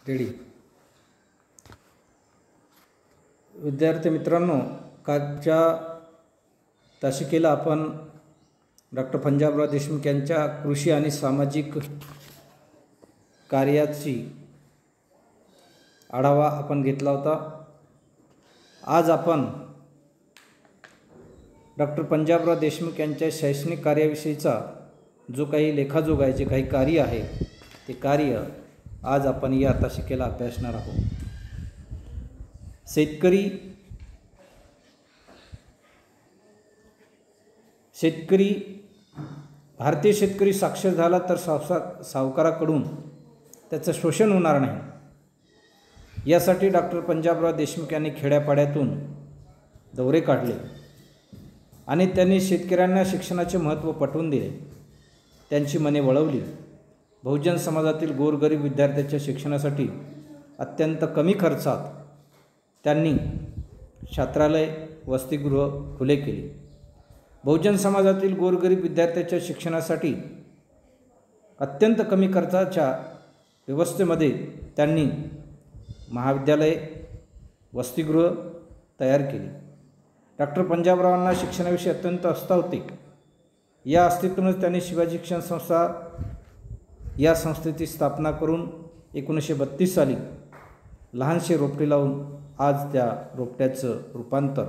Ready. विद्यार्थी मित्रांनो, कालच्या तासिकेला आपण डॉक्टर पंजाबराव देशमुख यांच्या कृषी आणि सामाजिक कार्याची आढावा आपण घेतला होता. आज आपण डॉक्टर पंजाबराव देशमुख यांच्या शैक्षणिक कार्याविषयीचा जो काही लेखाजोग आहे, जे काही कार्य आहे, ते कार्य आज आपण या तासिकेला अभ्यासणार आहोत. भारतीय शेतकरी साक्षर झाला तर सावकाराकडून त्याचं शोषण होणार नाही, यासाठी डॉक्टर पंजाबराव देशमुख यांनी खेड्यापाड्यातून दौरे काढले आणि त्यांनी शेतकऱ्यांना शिक्षणाचे महत्त्व पटवून दिले, त्यांची मने वळवली. बहुजन समाजातील गोरगरीब विद्यार्थ्यांच्या शिक्षणासाठी अत्यंत कमी खर्चात त्यांनी छात्रालय, वसतिगृह खुले केले. बहुजन समाजातील गोरगरीब विद्यार्थ्यांच्या शिक्षणासाठी अत्यंत कमी खर्चाच्या व्यवस्थेमध्ये त्यांनी महाविद्यालय, वसतिगृह तयार केली. डॉक्टर पंजाबरावांना शिक्षणाविषयी अत्यंत आस्था होती. या आस्थेतूनच त्यांनी शिवाजी शिक्षण संस्था या संस्थेची स्थापना करून 1932 साली लहानसे रोपटे लावून आज त्या रोपट्याचं रूपांतर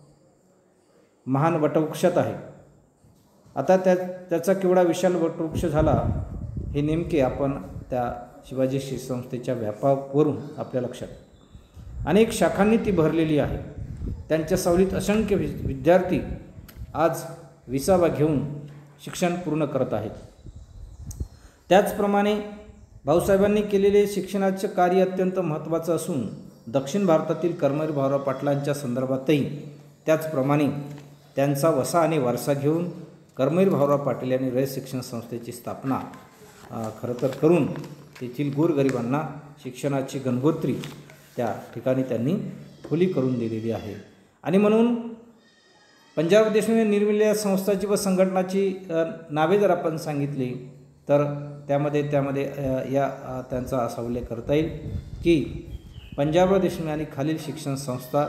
महान वटवृक्षात आहे. आता त्याचा केवढा विशाल वटवृक्ष झाला हे नेमके आपण त्या शिवाजी शिक्षण संस्थेच्या व्यापावरून आपल्या लक्षात. अनेक शाखांनी ती भरलेली आहे. त्यांच्या सावलीत असंख्य विद्यार्थी आज विसावा घेऊन शिक्षण पूर्ण करत आहेत. त्याचप्रमाणे भाऊसाहेबांनी केलेले शिक्षणाचे कार्य अत्यंत महत्त्वाचं असून दक्षिण भारतातील कर्मवीर भाऊराव पाटलांच्या संदर्भातही त्याचप्रमाणे त्यांचा वसा आणि वारसा घेऊन कर्मवीर भाऊराव पाटील यांनी रयत शिक्षण संस्थेची स्थापना खरं तर करून तेथील गोरगरिबांना शिक्षणाची गंगोत्री त्या ठिकाणी त्यांनी खुली करून दिलेली आहे. आणि म्हणून पंजाबराव देशमुख निर्मिलेल्या संस्थाची व संघटनाची नावे जर आपण सांगितली तर त्यामध्ये त्यांचा असा उल्लेख करता येईल की पंजाबराव देशमुख यांनी खालील शिक्षण संस्था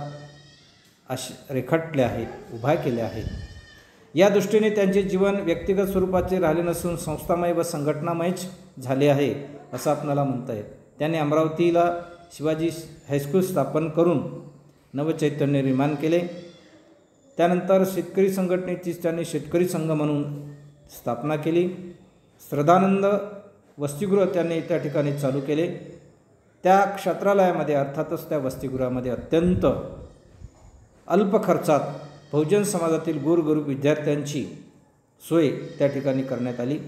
रेखाटल्या आहेत, उभ्या केल्या आहेत. या दृष्टीने त्यांचे जीवन व्यक्तिगत स्वरूपाचे राहिले नसून संस्थामय व संघटनामयच झाले आहे असं आपल्याला म्हणता येईल. त्यांनी अमरावतीला शिवाजी हायस्कूल स्थापन करून नवचैतन्य निर्माण केले. त्यानंतर शेतकरी संघटनेची त्यांनी शेतकरी संघ म्हणून स्थापना केली. श्रद्धानंद वसतिगृह त्यांनी त्या ठिकाणी चालू केले. त्या छात्रालयामध्ये अर्थातच त्या वसतिगृहामध्ये अत्यंत अल्प खर्चात बहुजन समाजातील गोरगरीब विद्यार्थ्यांची सोय त्या ठिकाणी करण्यात आली.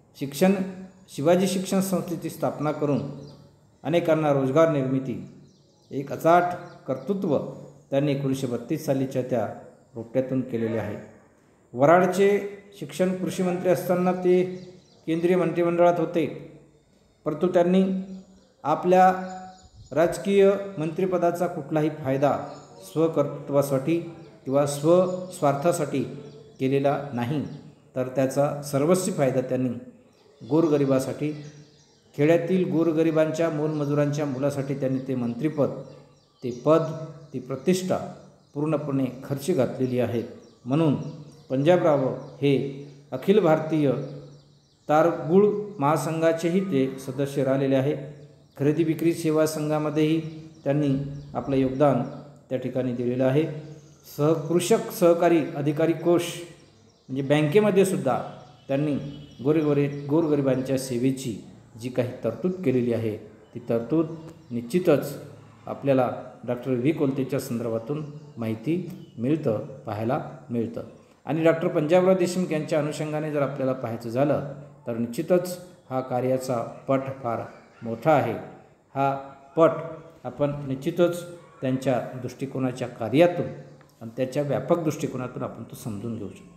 शिवाजी शिक्षण संस्थेची स्थापना करून अनेकांना रोजगार निर्मिती एक अचाट कर्तृत्व त्यांनी 1932 सालीच्या त्या रोपट्यातून केलेले आहे. वराडचे शिक्षण कृषी मंत्री असताना ते केंद्रीय मंत्रिमंडळात होते, परंतु त्यांनी आपल्या राजकीय मंत्रिपदाचा कुठलाही फायदा स्वकर्तृत्वासाठी किंवा स्वस्वार्थासाठी केलेला नाही, तर त्याचा सर्वस्वी फायदा त्यांनी गोरगरिबासाठी, खेड्यातील गोरगरिबांच्या मोलमजुरांच्या मुलासाठी त्यांनी ते मंत्रिपद, ते पद, ती प्रतिष्ठा पूर्णपणे खर्ची घातलेली आहेत. म्हणून पंजाबराव हे अखिल भारतीय तारगुळ महासंघाचेही ते सदस्य राहिलेले आहे. खरेदी विक्री सेवा संघामध्येही त्यांनी आपलं योगदान त्या ठिकाणी दिलेलं आहे. कृषक सहकारी अधिकारी कोष म्हणजे बँकेमध्ये सुद्धा त्यांनी गोरगरिबांच्या सेवेची जी काही तरतूद केलेली आहे, ती तरतूद निश्चितच आपल्याला डॉक्टर व्ही कोलतेच्या संदर्भातून माहिती पाहायला मिळतं. आणि डॉक्टर पंजाबराव देशमुख यांच्या अनुषंगाने जर आपल्याला पाहायचं झालं तर निश्चितच हा कार्याचा पट फार मोठा आहे. हा पट आपण निश्चितच त्यांच्या दृष्टिकोनाच्या कार्यातून आणि त्याच्या व्यापक दृष्टिकोनातून आपण तो समजून घेऊ शकतो.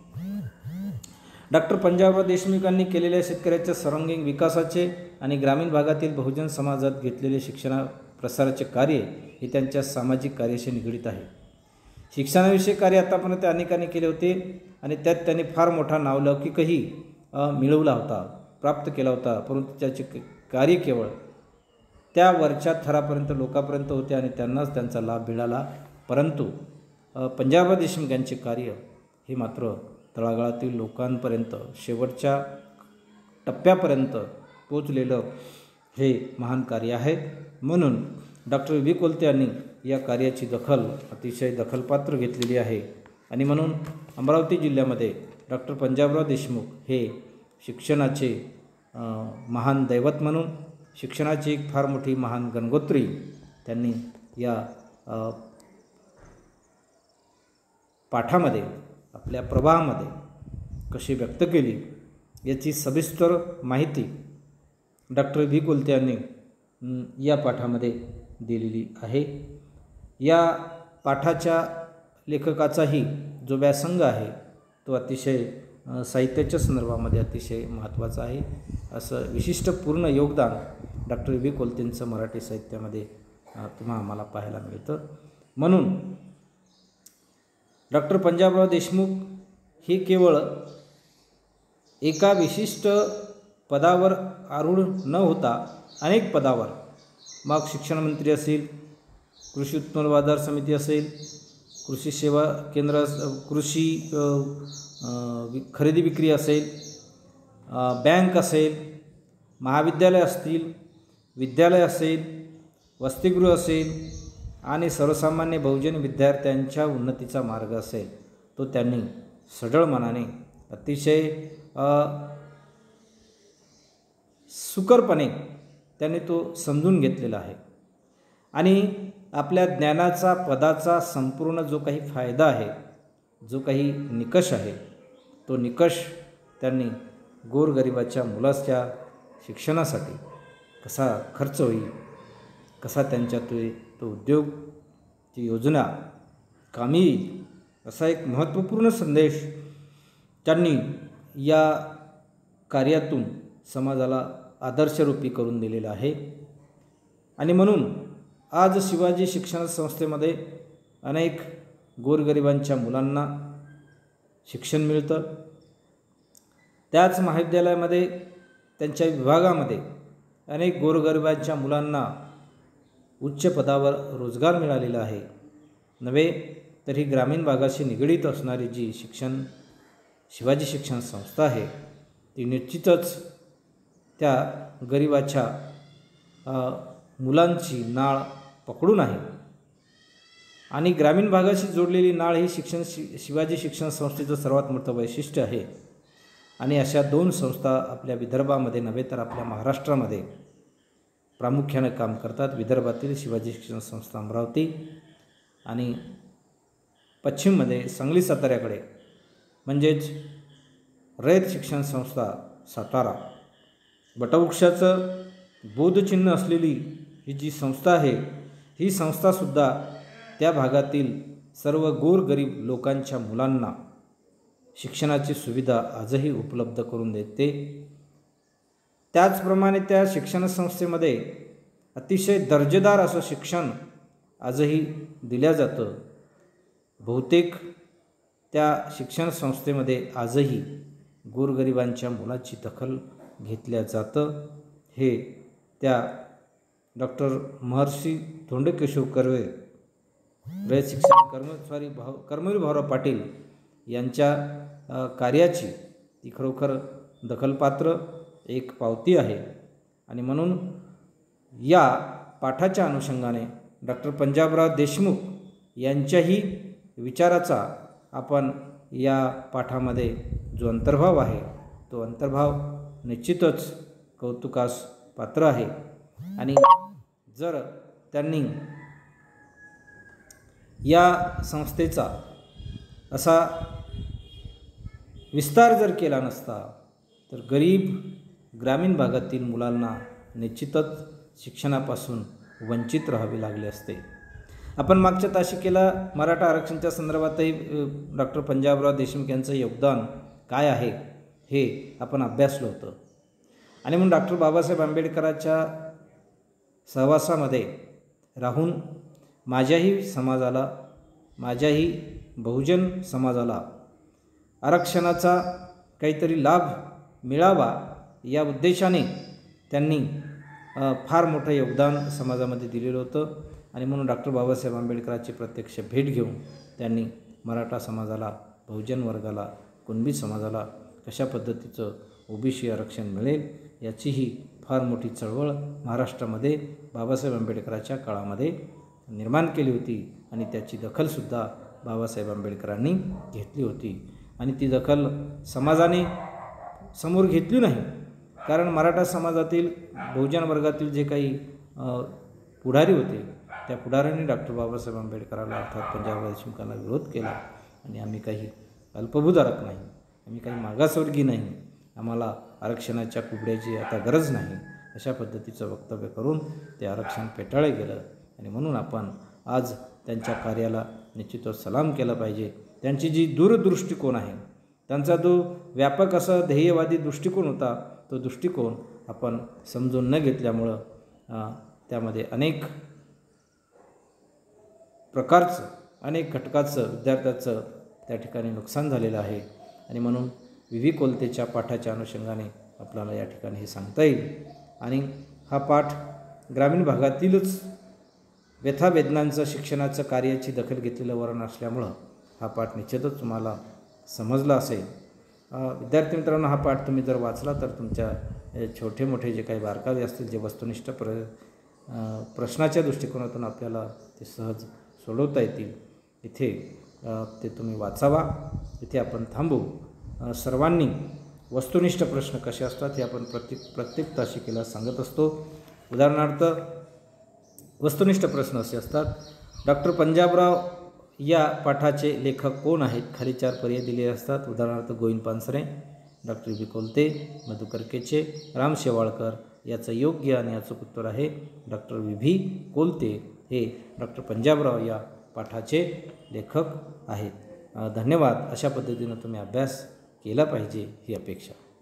डॉक्टर पंजाबराव देशमुखांनी केलेल्या शेतकऱ्याच्या सर्वांगीण विकासाचे आणि ग्रामीण भागातील बहुजन समाजात घेतलेले शिक्षण प्रसाराचे कार्य हे त्यांच्या सामाजिक कार्याशी निगडित आहे. शिक्षणाविषयी कार्य आतापर्यंत अनेकांनी केले होते आणि त्यात त्यांनी फार मोठा नावलौकिकही मिळवला होता, प्राप्त केला होता. परंतु त्याचे कार्य केवळ त्या वरच्या थरापर्यंत लोकांपर्यंत होते आणि त्यांनाच त्यांचा लाभ मिळाला. परंतु पंजाबराव देशमुख यांचे कार्य हे मात्र तळागाळातील लोकांपर्यंत शेवटच्या टप्प्यापर्यंत पोचलेलं हे महान कार्य आहे. म्हणून डॉक्टर बी कोलते यांनी या कार्याची दखल अतिशय दखलपात्र घेतलेली आहे. आणि म्हणून अमरावती जिल्ह्यामध्ये डॉक्टर पंजाबराव देशमुख हे शिक्षणाचे महान दैवत म्हणून, शिक्षणाची एक फार मोठी महान गंगोत्री त्यांनी या पाठामध्ये, आपल्या प्रवाहामध्ये कशी व्यक्त केली याची सविस्तर माहिती डॉक्टर बी कोलते यांनी या पाठामध्ये दिलेली आहे. या पाठाच्या लेखकाचाही जो व्यासंग आहे तो अतिशय साहित्याच्या संदर्भामध्ये अतिशय महत्त्वाचा आहे. असं विशिष्ट पूर्ण योगदान डॉक्टर बी कोलतेंचं मराठी साहित्यामध्ये आम्हाला पाहायला मिळतं. म्हणून डॉक्टर पंजाबराव देशमुख हे केवळ एका विशिष्ट पदावर आरूढ न होता अनेक पदावर, मग शिक्षण मंत्री असेल, कृषी उत्पन्न बाजार समिती असेल, कृषी सेवा केंद्र, कृषी खरेदी विक्री असेल, बँक असेल, महाविद्यालय असतील, विद्यालय असेल, वसतिगृह असेल आणि सर्वसामान्य बहुजन विद्यार्थ्यांच्या उन्नतीचा मार्ग असेल, तो त्यांनी सढळ मनाने अतिशय सुकरपणे त्यांनी तो समजून घेतलेला आहे. आणि आपल्या ज्ञानाचा, पदाचा संपूर्ण जो काही फायदा आहे, जो काही निकष आहे, तो निकष त्यांनी गोरगरिबाच्या मुलाच्या शिक्षणासाठी कसा खर्च होईल, कसा त्यांच्या तो उद्योगची योजना कामी येईल, असा एक महत्त्वपूर्ण संदेश त्यांनी या कार्यातून समाजाला आदर्शरूपी करून दिलेला आहे. आणि म्हणून आज शिवाजी शिक्षण संस्थेमध्ये अनेक गोरगरिबांच्या मुलांना शिक्षण मिळतं. त्याच महाविद्यालयामध्ये, त्यांच्या विभागामध्ये अनेक गोरगरिबांच्या मुलांना उच्च पदावर रोजगार मिळालेला आहे. नव्हे तर ही ग्रामीण भागाशी निगडीत असणारी जी शिवाजी शिक्षण संस्था आहे ती निश्चितच त्या गरिबाच्या मुलांची नाळ पकडून आहे. आणि ग्रामीण भागाशी जोडलेली नाळ ही शिवाजी शिक्षण संस्थेचं सर्वात मोठं वैशिष्ट्य आहे. आणि अशा दोन संस्था आपल्या विदर्भामध्ये नव्हे तर आपल्या महाराष्ट्रामध्ये प्रामुख्याने काम करतात. विदर्भातील शिवाजी शिक्षण संस्था अमरावती आणि पश्चिममध्ये सांगली साताऱ्याकडे म्हणजेच रयत शिक्षण संस्था सातारा. वटवृक्षाचं बोधचिन्ह असलेली ही जी संस्था आहे, ही संस्थासुद्धा त्या भागातील सर्व गोरगरीब लोकांच्या मुलांना शिक्षणाची सुविधा आजही उपलब्ध करून देते. त्याचप्रमाणे त्या शिक्षण संस्थेमध्ये अतिशय दर्जेदार असं शिक्षण आजही दिलं जातं. बहुतेक त्या शिक्षण संस्थेमध्ये आजही गोरगरिबांच्या मुलाची दखल घेतल्या जातं. हे त्या डॉक्टर महर्षी धोंडकेशव कर्वे, रयत शिक्षण कर्मवीर भाऊराव पाटील यांच्या कार्याची ती खरोखर दखलपात्र एक पावती आहे. आणि म्हणून या पाठाच्या अनुषंगाने डॉक्टर पंजाबराव देशमुख यांच्याही विचाराचा आपण या पाठामध्ये जो अंतर्भाव आहे तो अंतर्भाव निश्चितच कौतुकास पात्र आहे. आणि जर त्यांनी या संस्थेचा असा विस्तार जर केला नसता तर गरीब ग्रामीण भागातील मुलांना निश्चितच शिक्षणापासून वंचित राहावे लागले असते. आपण मागच्या तासिकेला मराठा आरक्षणाच्या संदर्भातही डॉक्टर पंजाबराव देशमुख यांचं योगदान काय आहे हे आपण अभ्यासलं होतं. आणि म्हणून डॉक्टर बाबासाहेब आंबेडकरांच्या सहवासामध्ये राहून माझ्याही समाजाला, माझ्याही बहुजन समाजाला आरक्षणाचा काहीतरी लाभ मिळावा या उद्देशाने त्यांनी फार मोठं योगदान समाजामध्ये दिलेलं होतं आणि म्हणून डॉक्टर बाबासाहेब आंबेडकरांची प्रत्यक्ष भेट घेऊन त्यांनी मराठा समाजाला, बहुजन वर्गाला, कुणबी समाजाला कशा पद्धतीचं ओबीसी आरक्षण मिळेल याचीही फार मोठी चळवळ महाराष्ट्रामध्ये बाबासाहेब आंबेडकरांच्या काळामध्ये निर्माण केली होती आणि त्याची दखलसुद्धा बाबासाहेब आंबेडकरांनी घेतली होती आणि ती दखल समाजाने समोर घेतली नाही. कारण मराठा समाजातील, बहुजन वर्गातील जे काही पुढारी होते त्या पुढाऱ्यांनी डॉक्टर बाबासाहेब आंबेडकरांना अर्थात पंजाबराव देशमुखांना विरोध केला आणि आम्ही काही अल्पभूधारक नाही, आम्ही काही मागासवर्गीय नाही, आम्हाला आरक्षणाच्या कुबड्याची आता गरज नाही, अशा पद्धतीचं वक्तव्य करून ते आरक्षण फेटाळले गेलं आणि म्हणून आपण आज त्यांच्या कार्याला निश्चितच सलाम केला पाहिजे. त्यांची जी दूरदृष्टिकोन आहे, त्यांचा जो व्यापक असा ध्येयवादी दृष्टिकोन होता, तो दृष्टिकोन आपण समजून न घेतल्यामुळं त्यामध्ये अनेक प्रकारचं, अनेक घटकाचं, विद्यार्थ्याचं त्या ठिकाणी नुकसान झालेलं आहे आणि म्हणून व्ही कोलतेच्या पाठाच्या अनुषंगाने आपल्याला या ठिकाणी हे सांगता येईल. आणि हा पाठ ग्रामीण भागातीलच व्यथावेदनांचं शिक्षणाचं कार्याची दखल घेतलेलं वर्णन असल्यामुळं हा पाठ निश्चितच तुम्हाला समजला असेल. विद्यार्थी मित्रांनो, हा पाठ तुम्ही जर वाचला तर तुमच्या छोटे मोठे जे काही बारकावे असतील, जे वस्तुनिष्ठ प्रश्नाच्या दृष्टिकोनातून आपल्याला ते सहज सोडवता येतील, इथे ते तुम्ही वाचावा. इथे आपण थांबू. सर्वांनी वस्तुनिष्ठ प्रश्न कसे असतात हे आपण प्रत्येक तासिकेला सांगत असतो. उदाहरणार्थ वस्तुनिष्ठ प्रश्न असे असतात: डॉक्टर पंजाबराव या पाठाचे लेखक कोण आहेत? खाली 4 पर्याय दिलेले असतात. उदाहरणार्थ गोविंद पानसरे, डॉक्टर व्ही कोलते, मधुकर केचे, राम शेवाळकर. याचं योग्य आणि अचूक उत्तर आहे डॉक्टर व्ही कोलते हे डॉक्टर पंजाबराव या पाठाचे लेखक आहेत. धन्यवाद. अशा पद्धतीनं तुम्ही अभ्यास केला पाहिजे ही अपेक्षा.